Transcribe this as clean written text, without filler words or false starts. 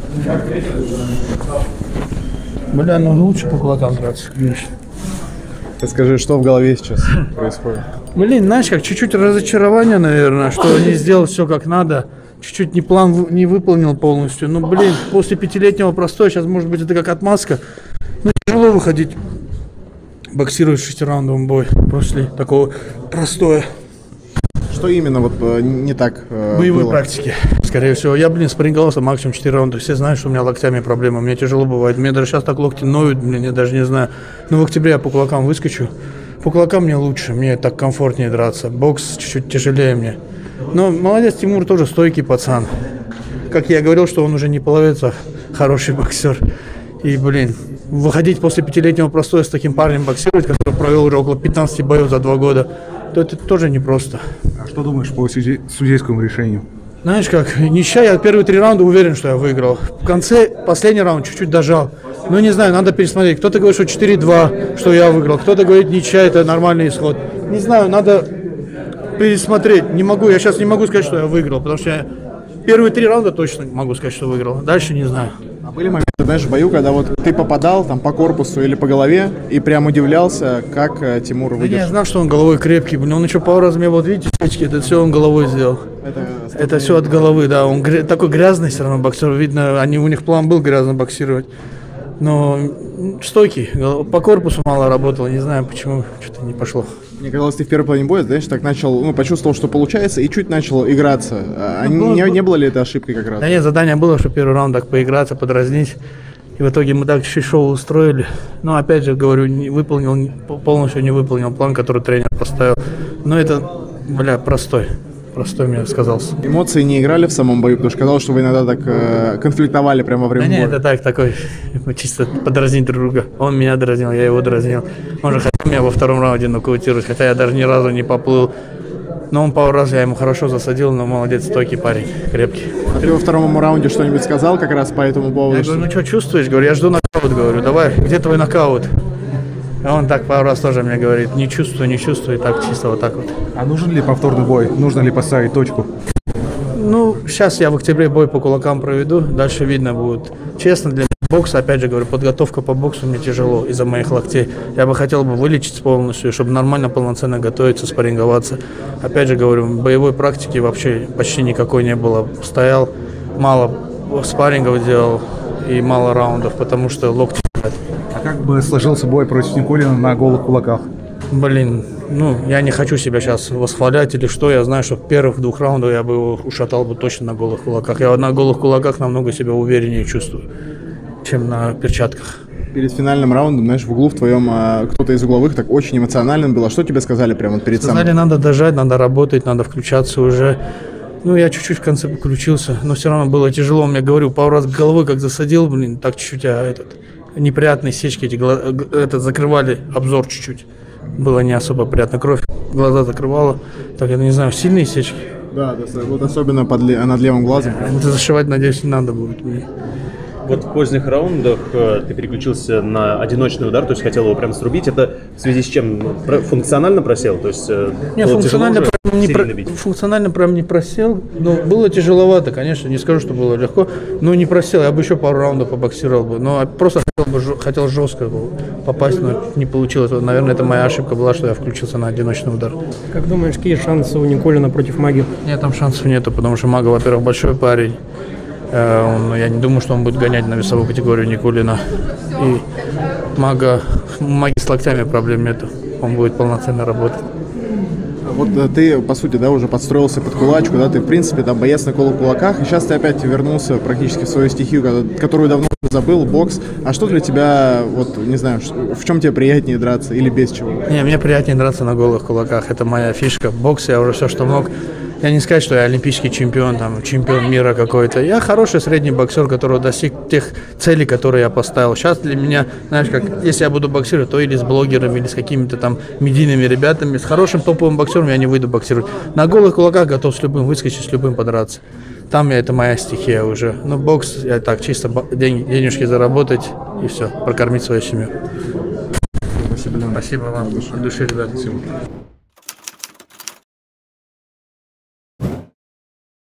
Бля, ну лучше по кулакам драться, конечно. Расскажи, что в голове сейчас происходит? Блин, знаешь, как чуть-чуть разочарование, наверное, что не сделал все как надо. Чуть-чуть не выполнил полностью. Ну, блин, после 5-летнего простоя, сейчас, может быть, это как отмазка. Ну, тяжело выходить, боксировать в 6-раундовом бой после такого простоя. Что именно вот не так Боевой было? практики, скорее всего. Я, блин, спарринговался максимум 4 раунда. Все знают, что у меня локтями проблемы. Мне тяжело бывает. Мне даже сейчас так локти ноют, блин, я даже не знаю. Но в октябре я по кулакам выскочу. По кулакам мне лучше, мне так комфортнее драться. Бокс чуть-чуть тяжелее мне. Но молодец, Тимур тоже стойкий пацан. Как я говорил, что он уже не половец, а хороший боксер. И, блин, выходить после 5-летнего простоя с таким парнем боксировать, который провел уже около 15 боев за 2 года, то это тоже непросто. А что думаешь по судейскому решению? Знаешь как, ничья, я первые 3 раунда уверен, что я выиграл. В конце, последний раунд чуть-чуть дожал. Ну, не знаю, надо пересмотреть. Кто-то говорит, что 4-2, что я выиграл. Кто-то говорит, ничья, это нормальный исход. Не знаю, надо пересмотреть. Не могу, я сейчас не могу сказать, что я выиграл, потому что я первые 3 раунда точно могу сказать, что выиграл. Дальше не знаю. А были моменты, знаешь, в бою, когда вот ты попадал там по корпусу или по голове и прям удивлялся, как Тимур выдержал? Да я знал, что он головой крепкий, блин, он еще пару раз мне, вот видите, сечки, это все он головой сделал. Это все от головы, да, он такой грязный все равно боксер, видно, у них план был грязно боксировать. Но стойкий, по корпусу мало работал, не знаю почему, что-то не пошло. Мне казалось, ты в первой половине боя, знаешь, так начал, почувствовал, что получается, и чуть начал играться. Не было ли это ошибкой как раз? Да нет, задание было, что первый раунд так поиграться, подразнить. И в итоге мы так чуть шоу устроили. Но опять же, говорю, полностью не выполнил план, который тренер поставил. Но это, бля, простой мне сказался. Эмоции не играли в самом бою, потому что казалось, что вы иногда так конфликтовали прямо во время боя. Нет, это такой, чисто подразнить друг друга. Он меня дразнил, я его дразнил. Он же хотел меня во втором раунде нокаутировать, хотя я даже ни разу не поплыл. Но он пару раз я ему хорошо засадил, но молодец, стойкий парень, крепкий. А ты во втором раунде что-нибудь сказал как раз по этому поводу? Я говорю, ну что чувствуешь? Говорю, я жду нокаут, говорю, давай, где твой нокаут? А он так пару раз тоже мне говорит, не чувствую, и так чисто вот так вот. А нужен ли повторный бой? Нужно ли поставить точку? Ну, сейчас я в октябре бой по кулакам проведу, дальше видно будет. Честно, для меня бокс, опять же говорю, подготовка по боксу мне тяжело из-за моих локтей. Я бы хотел бы вылечиться полностью, чтобы нормально, полноценно готовиться, спарринговаться. Опять же говорю, боевой практики вообще почти никакой не было. Стоял, мало спаррингов делал и мало раундов, потому что локти. А как бы сложился бой против Никулина на голых кулаках? Блин, я не хочу себя сейчас восхвалять или что. Я знаю, что в первых 2 раундах я бы его ушатал бы точно на голых кулаках. Я на голых кулаках намного себя увереннее чувствую, чем на перчатках. Перед финальным раундом, знаешь, в углу в твоем кто-то из угловых так очень эмоциональным был. А что тебе сказали прямо перед самым? Сказали, надо дожать, надо работать, надо включаться уже. Я чуть-чуть в конце включился, но все равно было тяжело. Я говорю, пару раз головой как засадил, блин, так чуть-чуть, неприятные сечки закрывали обзор чуть-чуть. Было не особо приятно, кровь глаза закрывала. Так, я не знаю, сильные сечки? Да, вот особенно над левым глазом. Это зашивать, надеюсь, не надо будет мне. Вот в поздних раундах ты переключился на одиночный удар, то есть хотел его прям срубить. Это в связи с чем? Функционально просел? То есть функционально прям не просел. Но было тяжеловато, конечно, не скажу, что было легко. Но не просел, я бы еще пару раундов побоксировал бы. Но просто хотел жестко попасть, но не получилось. Наверное, это моя ошибка была, что я включился на одиночный удар. Как думаешь, какие шансы у Никулина против Маги? Нет, там шансов нету, потому что Мага, во-первых, большой парень. Я не думаю, что он будет гонять на весовую категорию Никулина. И Маги с локтями проблем нету. Он будет полноценно работать. Вот ты, по сути, уже подстроился под кулачку, ты, в принципе, там боец на голых кулаках, и сейчас ты опять вернулся практически в свою стихию, которую давно забыл, бокс. А что для тебя, не знаю, в чем тебе приятнее драться или без чего? Мне приятнее драться на голых кулаках, это моя фишка. Бокс я уже все, что мог. Я не сказать, что я олимпийский чемпион, чемпион мира какой-то. Я хороший средний боксер, который достиг тех целей, которые я поставил. Сейчас для меня, знаешь, если я буду боксировать, то или с блогерами, или с какими-то медийными ребятами. С хорошим топовым боксером я не выйду боксировать. На голых кулаках готов с любым выскочить, с любым подраться. Там это моя стихия уже. Но бокс, я так, чисто денежки заработать и все, прокормить свою семью. Спасибо, Леон. Спасибо вам. От души, ребят. Спасибо.